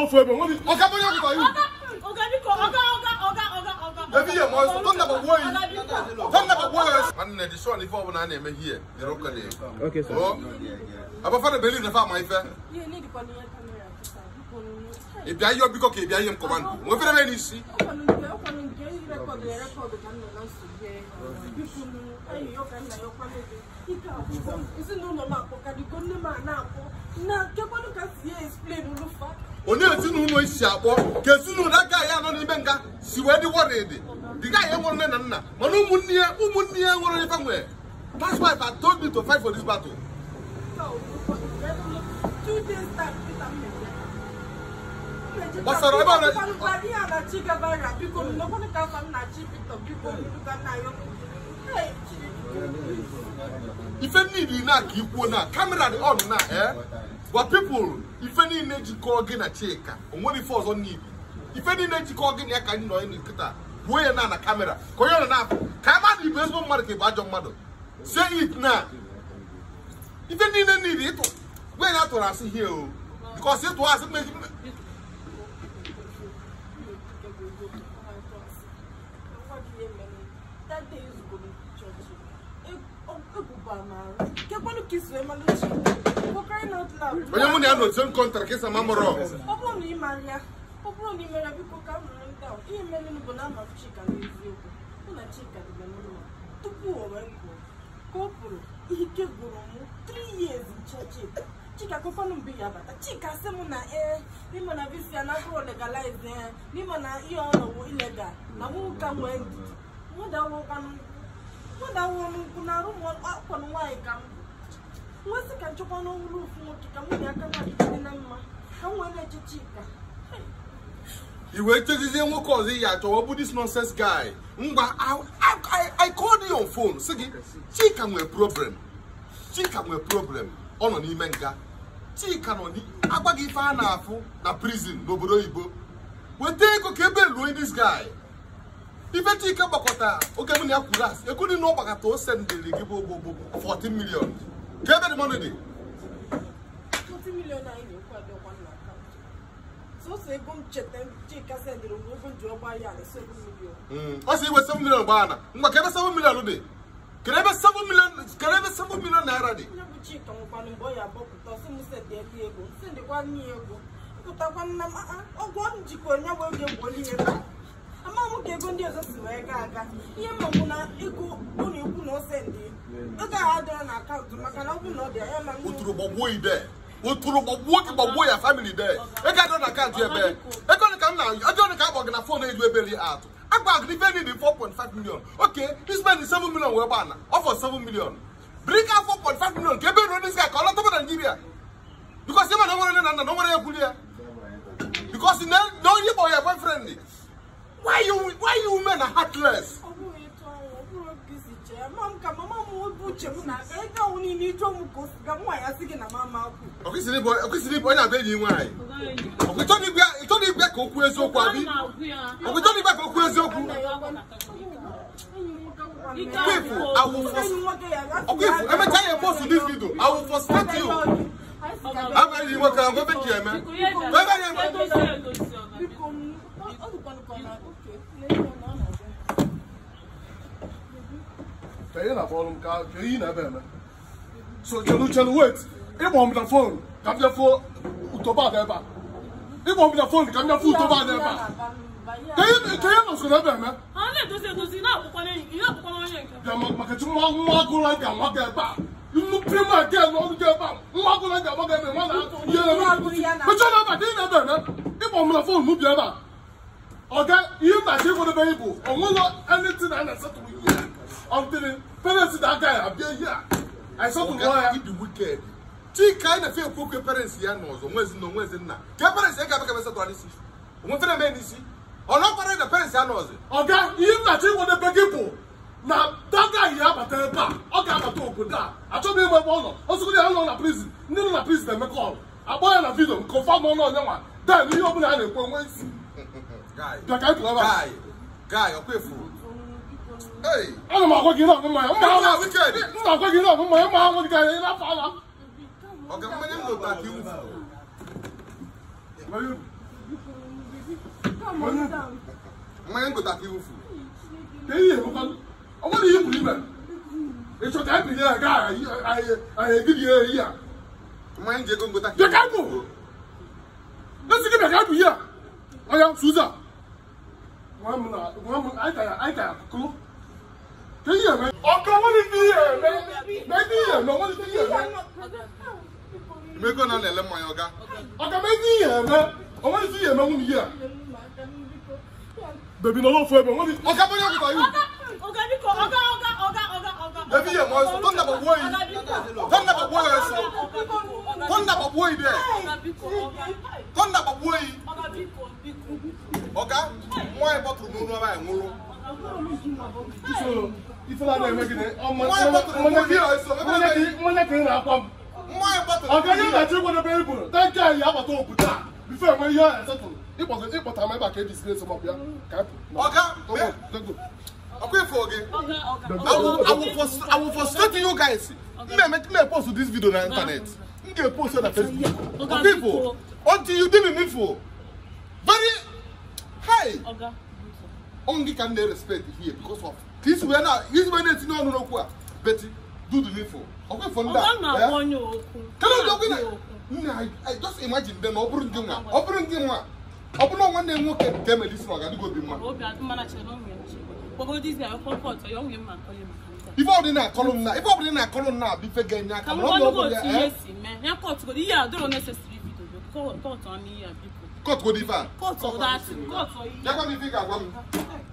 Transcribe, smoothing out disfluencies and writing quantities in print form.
no for me. What is Oga for you? Every year, don't never worry. Don't never worry. And the son, if I want to name here, the local name. Okay, sir. I'm a father believe the farm, my friend. If I am because I am command, what do you see? Only a few no is sharp, because you know that guy, I don't even got. See where the war is. The guy, I want to know. Umunia, or somewhere. That's why I told you to fight for this battle. 2 days back, what's the about it? If any need not keep one camera on now, eh? But people, if any need to call again a chika, and what if falls on need? If any need to call again, I can know any guitar. Where on a camera? Korean enough. Come on, the baseball market by your mother. Say it now. If any need it, where not to see here? Because it was that day is good church. Kiss them a little. Crying out loud. But you only have no contract, kiss a mamma wrong. Open Maria. Open the Maria because come down. He made a banana of chicken with you. Una chica the banana. To poor and Corporal. He gave 3 years in church. Chica go for no be about a chica semuna eh. Nimana visia na go legalize there. Nimana you know illegal. Na who come when what I want kuna room up on why come. What's the catch on roof? You waited to see what cause it to this nonsense guy. I called you on phone. Chika with problem. Chika with problem. On Imenga. Chika on the Abagi Fanafu, a prison, no Broibo. When they go Kebel this guy. If I take a Bakota, okay, when you have class, you couldn't know Bakato send the 14 million. Get the money. 40 million in your one account. So say, go check them, take us and the open to buy 7 million. I say, was 7 million banana. But can I 7 million a day? Can I have 7 million? Can I have 7 million naira? Chicken, one boy, I bought it. Someone said they're able. Send it 1 year ago. Put up one number. Oh, one chicken, you will get 1 year. I'm not going to swear. Yamuna, Eco, only who knows send you. Look at an account to Macano, no, there. Who there? Who what about boy a family there? I got an account here. I'm going to come now. I don't come on a phone age with belly out. I'm back defending the 4.5 million. Okay, he's spending 7 million. We're banner. Offer 7 million. Bring out 4.5 million. Get better on this guy. Call out over Nigeria. Because you don't know what you're because you don't you boy your boyfriend. Why you men are heartless? Mom, come on, will butcher. I don't need to go. Come on, I think in a mamma. Okay, sleep when I beg you. Why? We don't need back of Quezo. We don't need back of Quezo. I will force. I'm a tell you boss to this video. I will frustrate you. I'm going to work on government here, man. So you wait. It won't be the phone. Come the phone to buy the bar. It won't be the phone. Come the food to buy the bar. Can you not go there, man? I don't say to now. You have to market to Margo like a market bar. You look pretty much again, all the bar. Margo like a market bar. But you're not dinner, man. It won't be the phone. Move your bar. Okay, you might take for the people. I will not anything and I said to you. Until the parents that guy appear here. I saw the lawyer the wicked. She kind of feel poor parents here knows, or was no one's in now. Parents, I can't get a policy. One for the men, see. Or not for the parents, I knows it. Okay, you might take for the people. Now, that guy you have a telephone. Okay, I'm a talk with that. I told him about one. Also, we are not a prison. No, a prison, they call. I buy a video, confirm on one. Then you open and go. Guy, okay, fool. Hey, I'm not working up on my own. I'm not working up on my own. Okay, I'm Come on down. My uncle that you fool. I want to hear women. It's what happened there, guy. I give you a year. Mind you, go back. You can't go. Let's get back up here. I am Susan. One, I can't cool. Can you hear me? Oh, come on in here, man. No one is here, man. Make on a little my yoga. I can make here, man. I want to see a man here. Baby, no for everyone. Okay, what are you? Baby, you must don't have a boy. Don't have a boy. Don't have a boy there. Don't have a boy. Okay? Why about to move around? So, if you are making it, I'm going to be that guy you have a talk with that. Before when you are settled, it was an important member came to see some of you. Okay, forget. I will frustrate you guys. Make me post this video on the internet. You can post it on Facebook. People, what do you do with me for? Very high. Only can they respect here because of this way now. This way it's no. Betty, do the info. Okay, for that. I just imagine them opening them. Open one day, look at them. This one, I go be man. If I didn't call him now, if I didn't call him now, be fair game. Come on, yes, man. I caught to the year, don't necessarily caught on me. Caught good if I caught that. Caught,